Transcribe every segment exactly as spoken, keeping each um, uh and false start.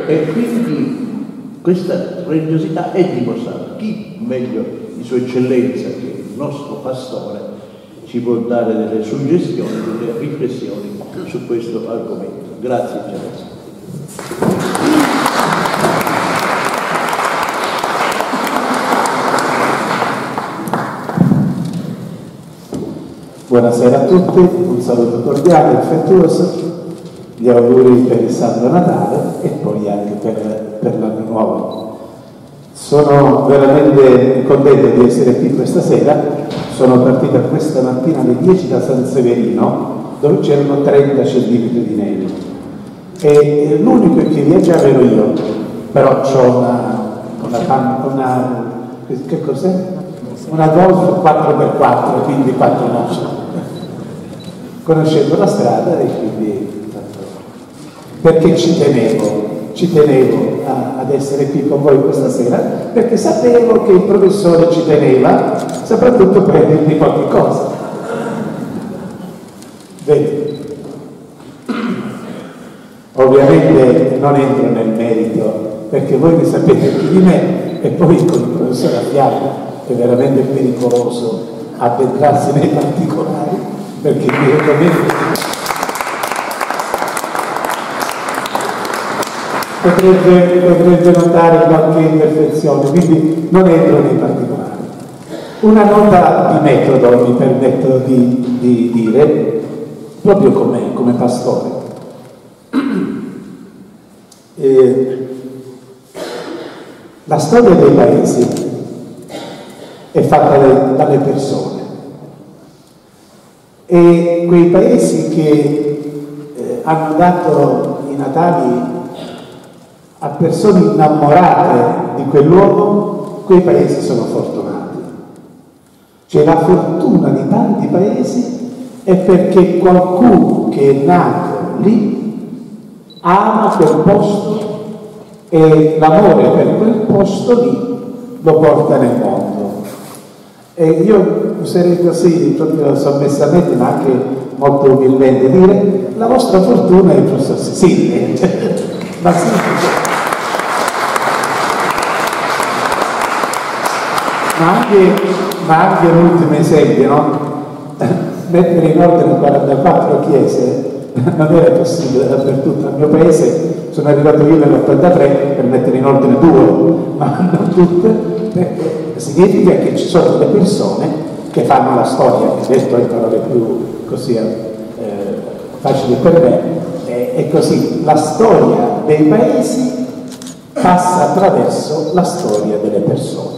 e quindi questa religiosità è dimostrata. Chi meglio di Sua Eccellenza, che il nostro pastore, ci può dare delle suggestioni, delle riflessioni su questo argomento. Grazie, Eccellenza. Buonasera a tutti, un saluto cordiale, affettuoso, gli auguri per il Santo Natale e poi anche per, per l'anno nuovo. Sono veramente contento di essere qui questa sera. Sono partita questa mattina alle dieci da San Severino, dove c'erano trenta centimetri di neve. E l'unico che viaggiava ero io, però ho una, una, una, che cos'è? Una Golf quattro per quattro, quindi quattro nocce. Conoscendo la strada e quindi perché ci tenevo, ci tenevo a, ad essere qui con voi questa sera, perché sapevo che il professore ci teneva, soprattutto per dirmi qualche cosa. Vedi, ovviamente non entro nel merito, perché voi ne sapete più di me, e poi con il professore a fianco è veramente pericoloso addentrarsi nei particolari, perché direttamente potrebbe, potrebbe notare qualche imperfezione, quindi non entro nei particolari. Una nota di metodo mi permetto di, di dire, proprio come, come pastore. Eh, la storia dei paesi è fatta dalle, dalle persone, e quei paesi che eh, hanno dato i natali a persone innamorate di quel luogo, quei paesi sono fortunati. Cioè la fortuna di tanti paesi è perché qualcuno che è nato lì ama quel posto e l'amore per quel posto lì lo porta nel mondo. E io userei così, proprio sommessamente, ma anche molto umilmente, dire: la vostra fortuna è il professor Sisini. Ma sì. Ma anche, ma anche l'ultimo esempio, no? Mettere in ordine quarantaquattro chiese non era possibile dappertutto. Al mio paese sono arrivato io nell'ottantatré per mettere in ordine due, ma non tutte, perché significa che ci sono delle persone che fanno la storia, detto in parole più così eh, facili per me, eh, è così: la storia dei paesi passa attraverso la storia delle persone.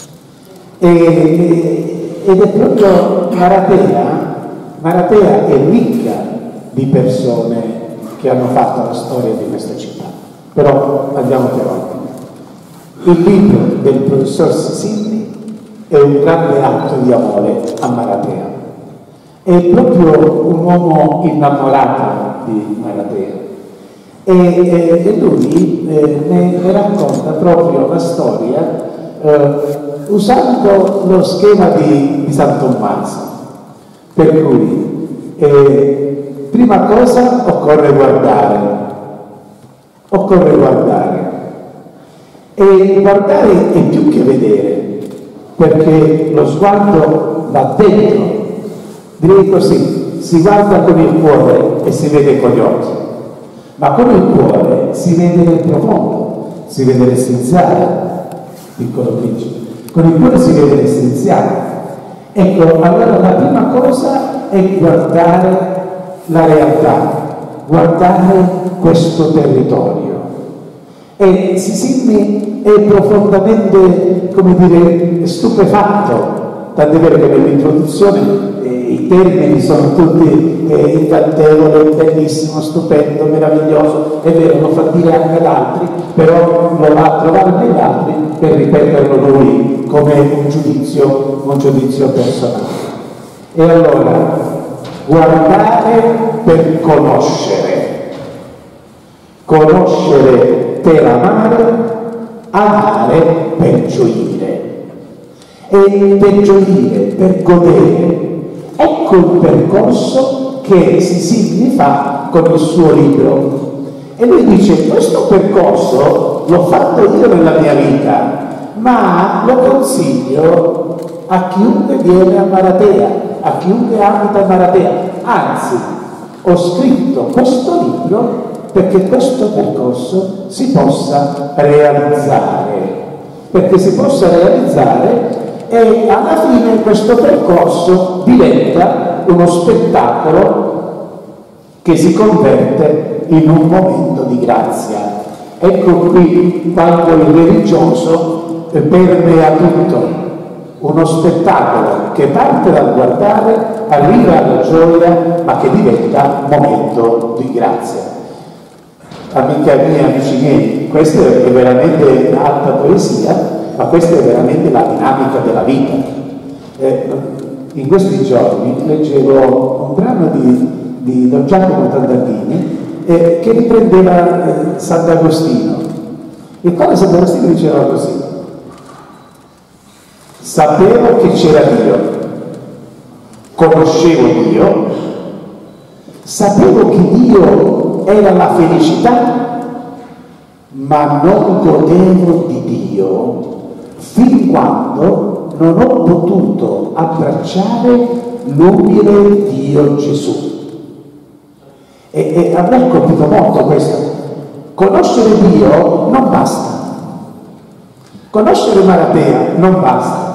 E, ed è proprio Maratea, Maratea è ricca di persone che hanno fatto la storia di questa città. Però andiamo per ordine. Il libro del professor Sisini è un grande atto di amore a Maratea. È proprio un uomo innamorato di Maratea. E, e, e lui eh, ne, ne racconta proprio la storia eh, usando lo schema di, di San Tommaso, per cui eh, prima cosa occorre guardare, occorre guardare, e guardare è più che vedere, perché lo sguardo va dentro, direi così: si guarda con il cuore e si vede con gli occhi, ma con il cuore si vede nel profondo, si vede l'essenziale, piccolo principe. Con il cuore si vede l'essenziale. Ecco, allora la prima cosa è guardare la realtà, guardare questo territorio. E Sisini è profondamente, come dire, stupefatto, tant'è vero che nell'introduzione eh, i termini sono tutti eh, incantevole, bellissimo, stupendo, meraviglioso, è vero, lo fa dire anche ad altri, però lo va a trovare negli altri per ripeterlo lui come un giudizio, un giudizio personale. E allora, guardare per conoscere, conoscere per amare, amare per gioire, e per gioire, per godere. Ecco il percorso che Sisini fa con il suo libro. E lui dice: questo percorso l'ho fatto io nella mia vita, ma lo consiglio a chiunque viene a Maratea, a chiunque abita a Maratea. Anzi, ho scritto questo libro perché questo percorso si possa realizzare, perché si possa realizzare e alla fine questo percorso diventa uno spettacolo che si converte in un momento di grazia. Ecco qui quando il religioso permea tutto, uno spettacolo che parte dal guardare, arriva alla gioia, ma che diventa un momento di grazia. Amica mia, amici miei, questa è veramente alta poesia, ma questa è veramente la dinamica della vita. Eh, in questi giorni leggevo un brano di di Don Giacomo Tandardini eh, che riprendeva eh, Sant'Agostino, il quale Sant'Agostino diceva così: sapevo che c'era Dio, conoscevo Dio, sapevo che Dio era la felicità, ma non godevo di Dio fin quando non ho potuto abbracciare l'umile Dio Gesù. E, e a me ha colpito molto questo. Conoscere Dio non basta, conoscere Maratea non basta,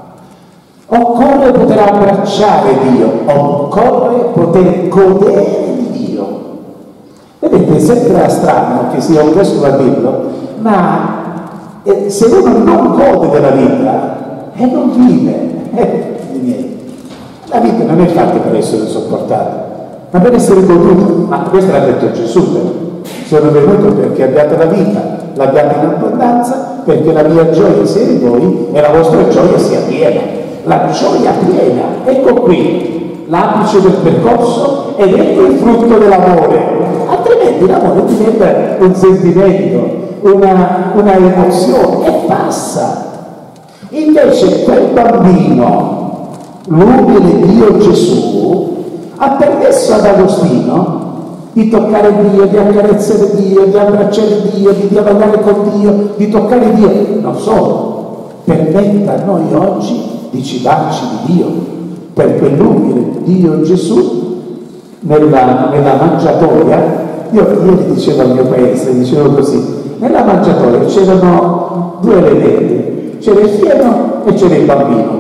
occorre poter abbracciare Dio, occorre poter godere di Dio. Vedete, sembra strano che sia un vescovo a dirlo, ma eh, se uno non gode della vita e eh, non vive, eh, la vita non è fatta per essere sopportata, ma per essere goduta. Ma questo l'ha detto Gesù: sono venuto perché abbiate la vita, l'abbiate in abbondanza, perché la mia gioia sia in voi e la vostra gioia sia piena. La gioia piena, ecco qui l'apice del percorso ed ecco il frutto dell'amore. Altrimenti l'amore diventa un sentimento, una, una emozione e passa. Invece quel bambino, l'umile Dio Gesù, ha permesso ad Agostino di toccare Dio, di accarezzare Dio, di abbracciare Dio, di dialogare con Dio, di toccare Dio. Non solo, permette a noi oggi di cibarci di Dio, per quell'umile Dio Gesù nella, nella mangiatoia. Io ieri dicevo al mio paese, dicevo così: nella mangiatoia c'erano due elementi, c'era il fieno e c'era il bambino.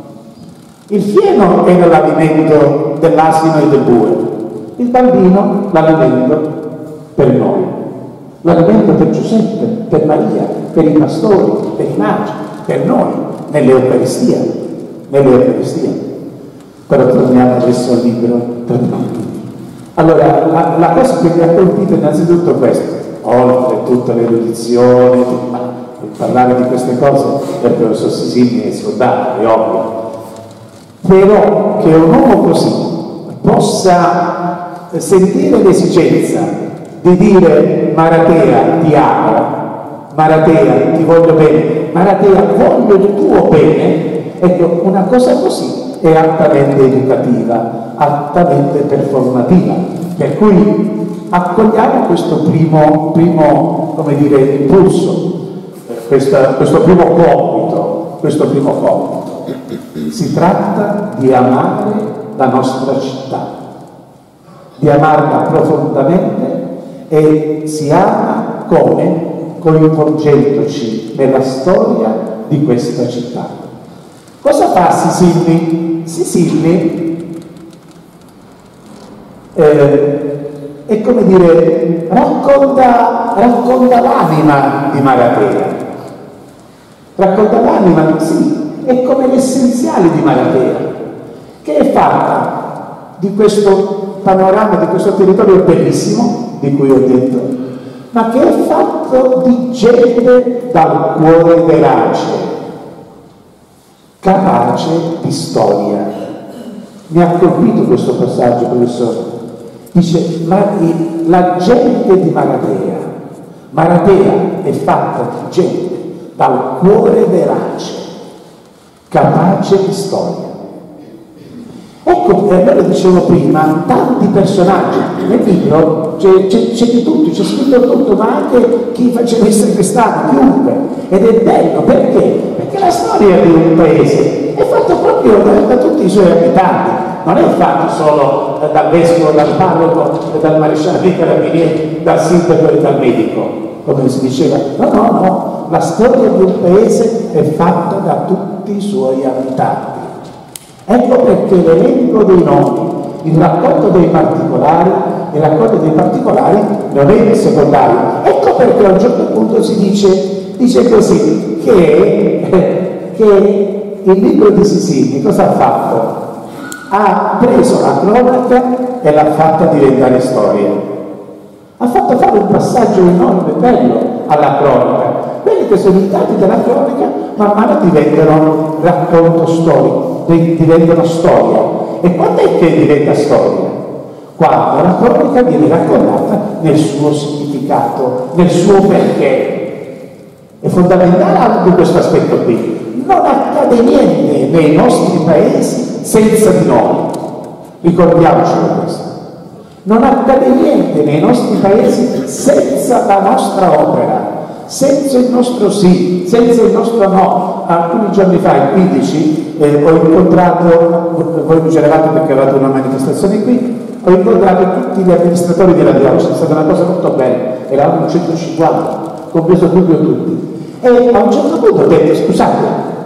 Il fieno era l'alimento dell'asino e del bue, il bambino l'alimento per noi, l'alimento per Giuseppe, per Maria, per i pastori, per i magi, per noi, nell'Eucaristia, nell'Eucaristia. Però torniamo adesso al libro. Allora, la, la cosa che mi ha colpito è innanzitutto questo, oltre tutta l'erudizione, ma per parlare di queste cose il professor Sisini è scordato, è ovvio. Però che un uomo così possa sentire l'esigenza di dire: Maratea ti amo, Maratea ti voglio bene, Maratea voglio il tuo bene, ecco, una cosa così è altamente educativa, altamente performativa, per cui accogliamo questo primo, primo come dire, impulso, questa, questo primo compito, questo primo compito. Si tratta di amare la nostra città, di amarla profondamente, e si ama come? Coinvolgendoci nella storia di questa città. Cosa fa Sisilli? Sisilli eh, è come dire, racconta, racconta l'anima di Maratea. Racconta l'anima, sì, è come l'essenziale di Maratea, che è fatta di questo panorama, di questo territorio bellissimo, di cui ho detto, ma che è fatto di gente dal cuore verace, capace di storia. Mi ha colpito questo passaggio, professore. Dice: ma la gente di Maratea, Maratea è fatta di gente dal cuore verace, capace di storia. Ecco Ecco, e allora dicevo prima, tanti personaggi. Nel libro c'è, c'è, c'è di tutto, c'è scritto tutto, ma anche chi faceva il sagrestano, chiunque. Ed è bello, perché? Perché la storia di un paese è fatta proprio da, da tutti i suoi abitanti, non è fatta solo eh, dal vescovo, dal parroco, dal maresciallo dei carabinieri, dal sindaco e dal medico, come si diceva. No, no, no, la storia di un paese è fatta da tutti i suoi abitanti. Ecco perché l'elenco dei nomi, il racconto dei particolari, il racconto dei particolari non è secondario. Ecco perché a un certo punto si dice, dice così, che, che il libro di Sisini cosa ha fatto? Ha preso la cronaca e l'ha fatta diventare storia. Ha fatto fare un passaggio enorme, bello, alla cronaca. Quelli che sono i dati della cronaca man mano diventano racconto storico, diventano storia. E quando è che diventa storia? Quando la cronaca viene raccontata nel suo significato, nel suo perché. È fondamentale anche questo aspetto qui. Non accade niente nei nostri paesi senza di noi. Ricordiamocelo questo. Non accade niente nei nostri paesi senza la nostra opera, senza il nostro sì, senza il nostro no. Alcuni giorni fa, il quindici, eh, ho incontrato, voi non c'eravate perché avevate una manifestazione qui, ho incontrato tutti gli amministratori della diocesi, è stata una cosa molto bella, eravamo centocinquanta, compreso tutti e tutti. E a un certo punto ho detto, scusate,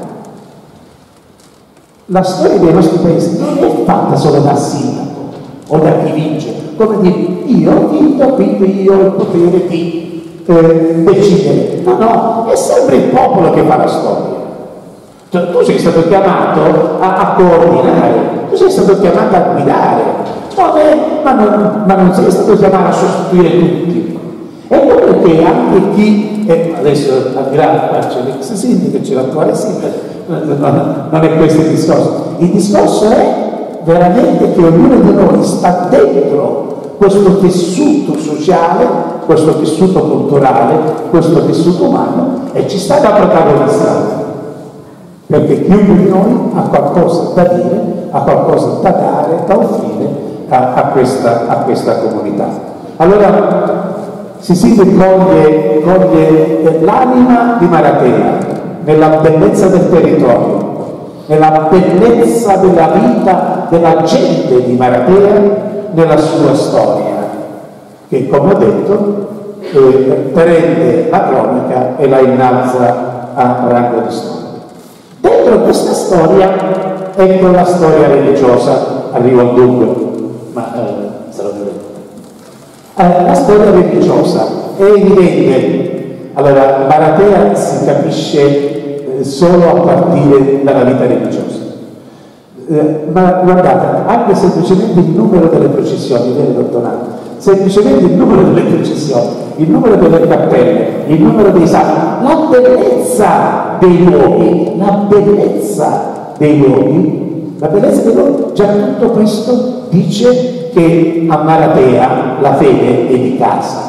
la storia dei nostri paesi non è fatta solo dal sindaco o da chi vince, come dire, io ho vinto, quindi io ho il potere di eh, decidere. No, no, è sempre il popolo che fa la storia. Cioè, tu sei stato chiamato a, a coordinare, tu sei stato chiamato a guidare, non è, ma, non, ma non sei stato chiamato a sostituire tutti. Ecco perché anche chi, eh, adesso al di là c'è l'ex sindaco, c'è l'attuale sindaco, non, non è questo il discorso. Il discorso è veramente che ognuno di noi sta dentro questo tessuto sociale, questo tessuto culturale, questo tessuto umano e ci sta da protagonista. Perché chiunque di noi ha qualcosa da dire, ha qualcosa da dare, da offrire a, a, questa, a questa comunità. Allora, Sisini coglie, coglie l'anima di Maratea nella bellezza del territorio, nella bellezza della vita della gente di Maratea, nella sua storia, che come ho detto eh, prende la cronaca e la innalza a rango di storia. Dentro questa storia, ecco la storia religiosa, arrivo al dunque, ma eh, sarà detto. Eh, la storia religiosa è evidente. Allora, Maratea si capisce eh, solo a partire dalla vita religiosa. Eh, ma guardate, anche semplicemente il numero delle processioni, vero dottorato? Semplicemente il numero delle processioni, il numero delle cappelle, il numero dei santi, la bellezza dei luoghi, la bellezza dei luoghi, la bellezza dei luoghi, già tutto questo dice che a Maratea la fede è di casa.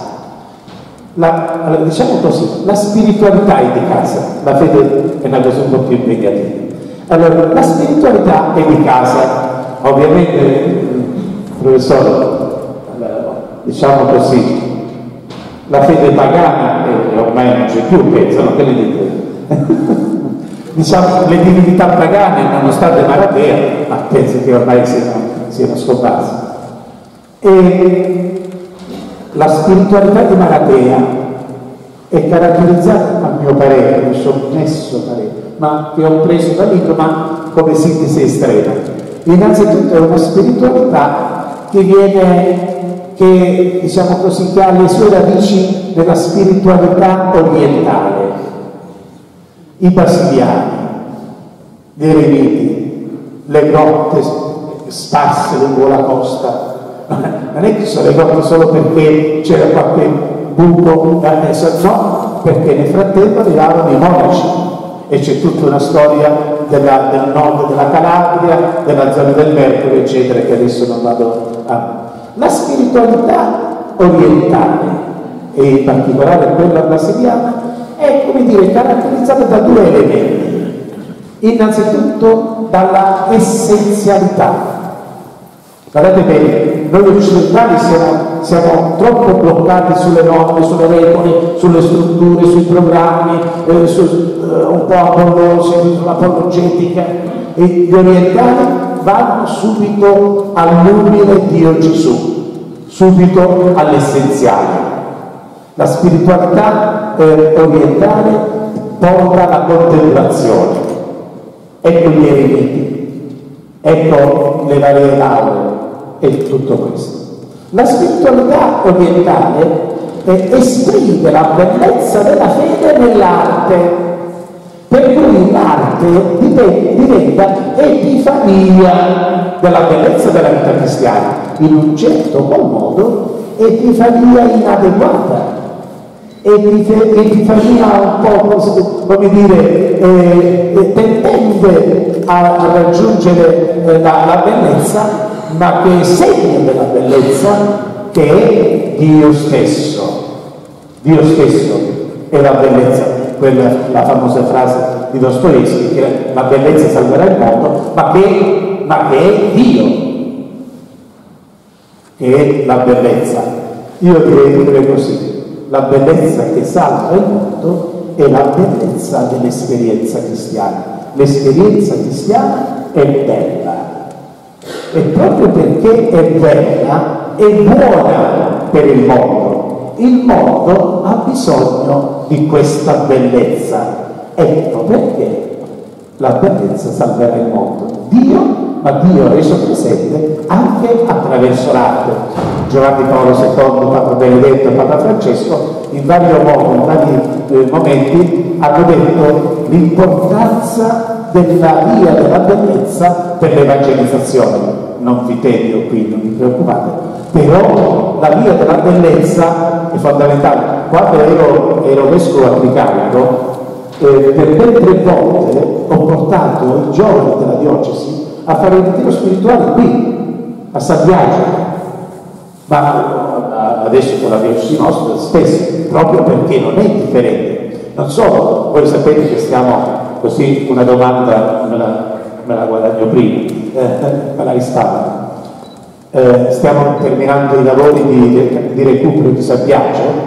La, allora, diciamo così, la spiritualità è di casa, la fede è una cosa un po' più impegnativa. Allora, la spiritualità è di casa, ovviamente, professore, diciamo così, la fede pagana eh, ormai non c'è più, pensano che le dite. Diciamo, le divinità pagane, nonostante Maratea, ma penso che ormai siano, siano scomparse. E la spiritualità di Maratea è caratterizzata, a mio parere, un sommesso parere, ma che ho preso dal libro, ma come sintesi estrema. Innanzitutto è una spiritualità che viene, che diciamo così, che ha le sue radici nella spiritualità orientale. I basiliani, gli eremiti, le grotte sparse lungo la costa. Non è che sono le grotte solo perché c'era qualche buco, no, perché nel frattempo arrivavano i monaci e c'è tutta una storia della, del nord della Calabria, della zona del Mercurio, eccetera, che adesso non vado a... La spiritualità orientale, e in particolare quella brasiliana, è, come dire, caratterizzata da due elementi. Innanzitutto dalla essenzialità, Guardate bene, noi occidentali siamo, siamo troppo bloccati sulle norme, sulle regole, sulle strutture, sui programmi, eh, su, eh, un po' apollosi, sull'apologetica, e gli orientali vanno subito all'umile Dio Gesù, subito all'essenziale. La spiritualità eh, orientale porta alla contemplazione. Ecco gli eremiti, ecco le varie lauree e tutto questo. La spiritualità orientale eh, esprime la bellezza della fede nell'arte, per cui l'arte diventa epifania della bellezza della vita cristiana, in un certo qual modo epifania inadeguata, epifania un po', come dire, eh, tendente a, a raggiungere eh, la, la bellezza, ma che è segno della bellezza, che è Dio stesso. Dio stesso è la bellezza, quella la famosa frase di Dostoevskij, che la bellezza salverà il mondo, ma che, ma che è Dio, che è la bellezza. Io direi, direi così, la bellezza che salva il mondo è la bellezza dell'esperienza cristiana. L'esperienza cristiana è bella. E proprio perché è bella, è buona per il mondo. Il mondo ha bisogno di questa bellezza. Ecco perché la bellezza salverà il mondo. Dio, ma Dio è reso presente anche attraverso l'arte. Giovanni Paolo secondo, Papa Benedetto e Papa Francesco, in vari modi, in vari eh, momenti, hanno detto l'importanza della via della bellezza per l'evangelizzazione. Non vi tedio qui, non vi preoccupate, però la via della bellezza è fondamentale. Quando ero, ero vescovo a Tricarico, eh, per ben tre volte ho portato i giovani della diocesi a fare il ritiro spirituale qui, a San Biagio, ma adesso con la diocesi nostra spesso, proprio perché non è differente. Non solo, voi sapete che stiamo, così una domanda me la, me la guadagno prima, eh, me la risparmio. Eh, stiamo terminando i lavori di, di recupero di San Biagio.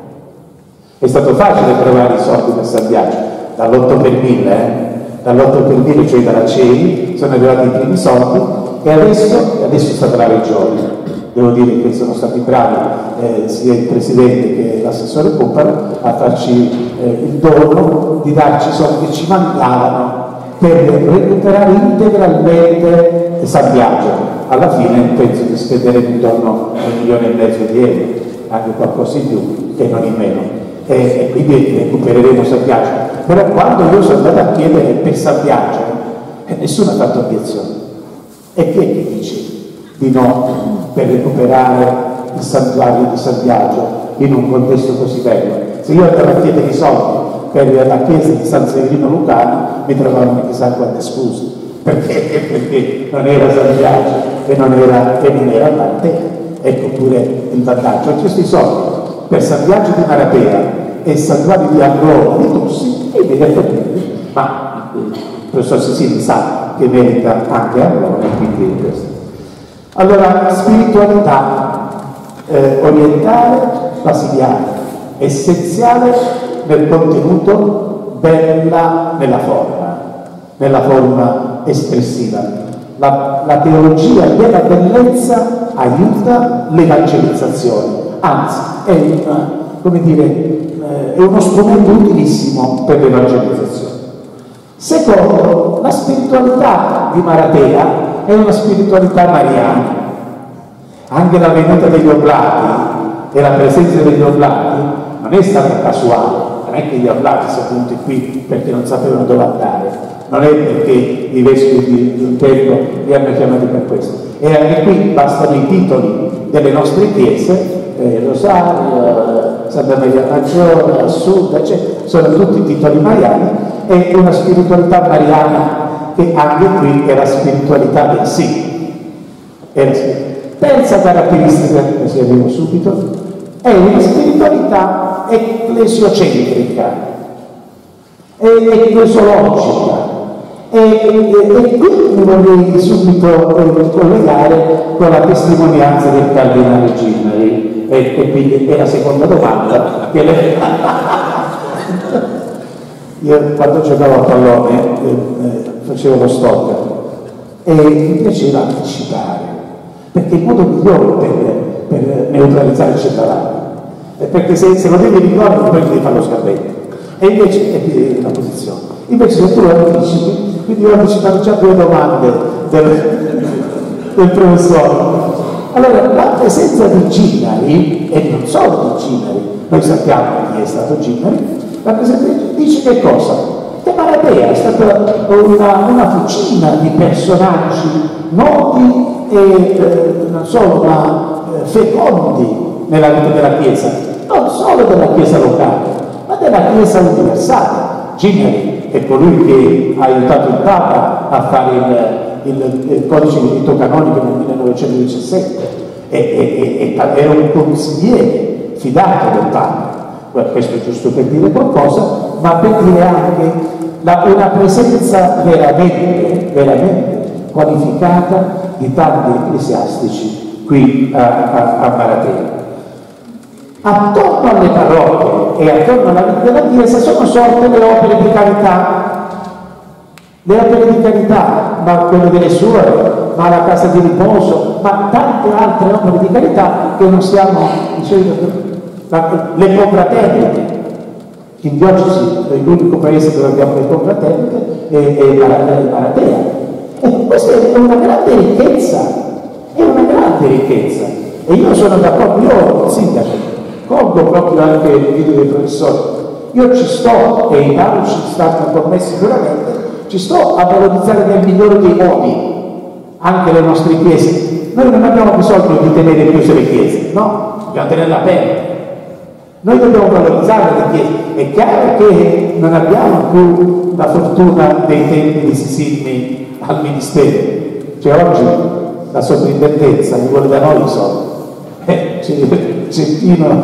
È stato facile trovare i soldi per San Biagio, dall'otto per mille, eh? dall'otto per mille, cioè dalla C E I, sono arrivati i primi soldi, e adesso, adesso è stata la Regione. Devo dire che sono stati bravi eh, sia il Presidente che l'assessore Pupparo a farci eh, il dono di darci i soldi che ci mancavano per recuperare integralmente San Biagio. Alla fine penso che spenderemo intorno a un milione e mezzo di euro, anche qualcosa in più e non in meno, e, e quindi recupereremo San Biagio. Però quando io sono andato a chiedere per San Biagio, eh, nessuno ha fatto obiezione. E chi è che dice di no per recuperare il santuario di San Biagio in un contesto così bello? Se io andavo a chiedere i soldi per la chiesa di San Severino Lucano, mi trovavano chissà quante scuse, perché, perché non era San Biagio e non era, e non era Dante. Ecco pure il vantaggio. Ho chiesto i soldi per San Biagio di Maratea e il santuario di Aglora di Tussi, e evidentemente, ma il professor Sisini sa che merita anche Aglora, quindi questo. Allora, spiritualità eh, orientale, basiliana, essenziale nel contenuto, bella nella forma, nella forma espressiva. La, la teologia della bellezza aiuta l'evangelizzazione, anzi è, una, come dire, eh, è uno strumento utilissimo per l'evangelizzazione. Secondo, la spiritualità di Maratea è una spiritualità mariana. Anche la venuta degli oblati e la presenza degli oblati non è stata casuale, non è che gli oblati sono venuti qui perché non sapevano dove andare, non è perché i vescovi di un tempo li hanno chiamati per questo. E anche qui bastano i titoli delle nostre chiese, eh, Rosario, Santa Maria Maggiore, Sud, eccetera, sono tutti titoli mariani, e una spiritualità mariana che anche qui è la spiritualità del sì. È la spiritualità. Terza caratteristica, così arrivo subito, è una spiritualità ecclesiocentrica, è ecclesiologica, E, e, e qui mi vorrei subito eh, collegare con la testimonianza del cardinale Ginnari, e, e quindi è la seconda domanda che le... Io quando giocavo a pallone eh, eh, facevo lo stopper e mi piaceva anticipare, perché il modo migliore per, per neutralizzare il centrale, perché se, se lo devi ricordare poi devi fare lo sgambetto, e invece è la posizione. Invece se tu lo anticipi, quindi io ho anticipato già due domande del, del professore. Allora, la presenza di Ginnari, e non solo di Ginnari, noi sappiamo chi è stato Ginnari, la presenza dice che cosa? Che Maratea è stata una, una fucina di personaggi noti e eh, non solo, ma eh, fecondi nella vita della Chiesa, non solo della Chiesa locale, ma della Chiesa universale. Ginnari è colui che ha aiutato il Papa a fare il, il, il codice di rito canonico nel millenovecentodiciassette e, e, e, e era un consigliere fidato del Papa. Questo è giusto per dire qualcosa, ma per dire anche la, una presenza veramente, veramente qualificata di tanti ecclesiastici qui a, a, a Maratea. Attorno alle parrocchie e attorno alla vita della Chiesa sono sorte le opere di carità, le opere di carità, ma quelle delle suore, ma la casa di riposo, ma tante altre opere di carità che non stiamo dicendo. Le confraternite, in diocesi è l'unico paese dove abbiamo le confraternite è, è Maratea, e questa è una grande ricchezza, è una grande ricchezza, e io sono d'accordo, io sindaco, colgo proprio anche il video dei professori, io ci sto, e i parroci stanno con me sicuramente, ci sto a valorizzare nel migliore dei modi anche le nostre chiese. Noi non abbiamo bisogno di tenere chiuse le chiese, no? Dobbiamo tenerle aperte. Noi dobbiamo valorizzare le chiese. È chiaro che non abbiamo più la fortuna dei tempi di Sisinni al ministero. Cioè oggi la sovrintendenza li vuole da noi i soldi. Eh, Centino,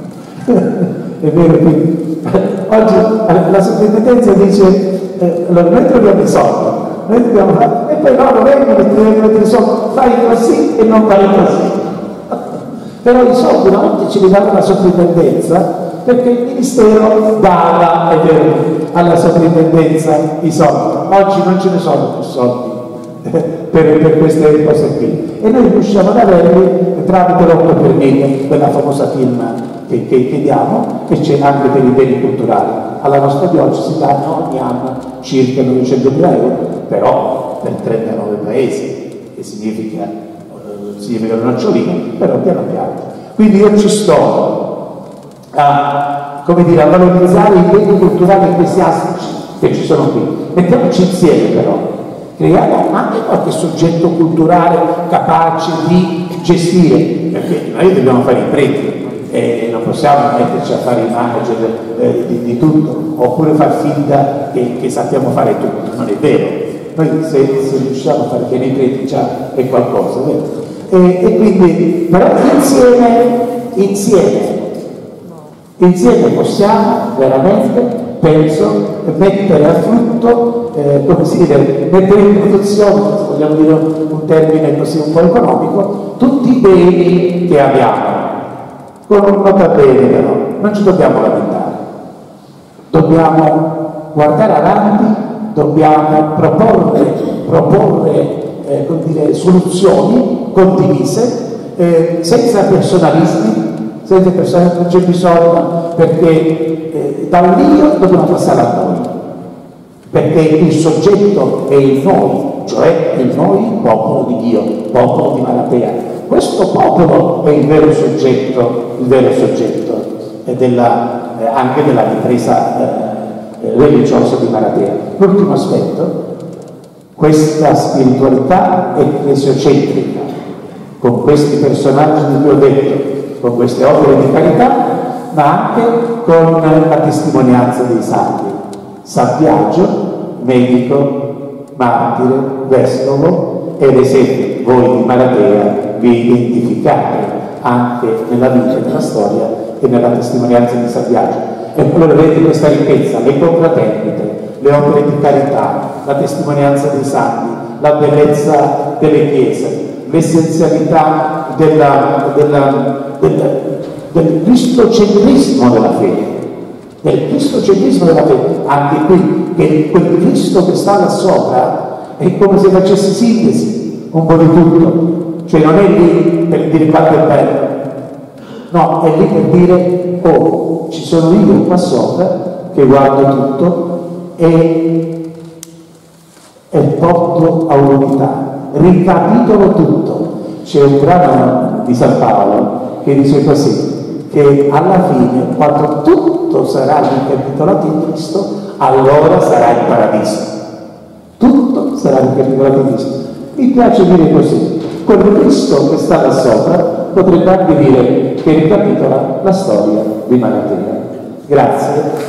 è vero, quindi oggi la sovrintendenza dice eh, allora, noi troviamo i soldi, noi dobbiamo fare, e poi loro vengono e ti vengono i soldi, fai così e non fai così. Però i soldi una volta ce li dava la sovrintendenza, perché il ministero dava, è vero, alla sovrintendenza i soldi. Oggi non ce ne sono più soldi per, per queste cose qui. E noi riusciamo ad averli tramite l'otto per mille, quella famosa firma che, che, che diamo, e c'è anche per i beni culturali. Alla nostra diocesi danno ogni anno circa novecentomila euro, però per trentanove paesi, che significa significa una nocciolina, però piano piano. Quindi io ci sto a, come dire, a valorizzare i beni culturali ecclesiastici che ci sono qui. Mettiamoci insieme però, creiamo anche qualche soggetto culturale capace di gestire, perché noi dobbiamo fare i preti e non possiamo metterci a fare i manager eh, di, di tutto, oppure far finta che, che sappiamo fare tutto, non è vero. Noi se, se riusciamo a fare bene i preti già è qualcosa, vero? E, e quindi, però insieme, insieme, insieme possiamo veramente, penso, mettere a frutto, eh, come si dice, mettere in produzione, se vogliamo dire un termine così un po' economico, tutti i beni che abbiamo. Con un nota bene però, non ci dobbiamo lamentare, dobbiamo guardare avanti, dobbiamo proporre, proporre Eh, come dire, soluzioni condivise, eh, senza personalismi, senza personalismi, non c'è bisogno, perché eh, da un io dobbiamo passare a noi, perché il soggetto è il noi, cioè il noi popolo di Dio, popolo di Maratea. Questo popolo è il vero soggetto, il vero soggetto eh, della, eh, anche della ripresa eh, religiosa di Maratea. L'ultimo aspetto, questa spiritualità ecclesiocentrica, con questi personaggi di cui ho detto, con queste opere di carità, ma anche con la testimonianza dei santi. San Biagio, medico, martire, vescovo, ed esempio voi di Maratea vi identificate anche nella vita, nella storia e nella testimonianza di San Biagio. E allora vedete questa ricchezza, le confraternite, le opere di carità, la testimonianza dei santi, la bellezza delle chiese, l'essenzialità della, della, della, del cristocentrismo della fede, del cristocentrismo della fede, anche qui, che quel Cristo che sta là sopra è come se facesse sintesi un po' di tutto, cioè non è lì per dire quanto è bello, no, è lì per dire, oh, ci sono io qua sopra che guardo tutto e, e porto a un'unità, ricapitolo tutto. C'è un brano di San Paolo che dice così, che alla fine, quando tutto sarà ricapitolato in Cristo, allora sarà il paradiso. Tutto sarà ricapitolato in Cristo. Mi piace dire così, quel Cristo che sta là sopra potrebbe anche dire che ricapitola la storia di Maratea. Grazie.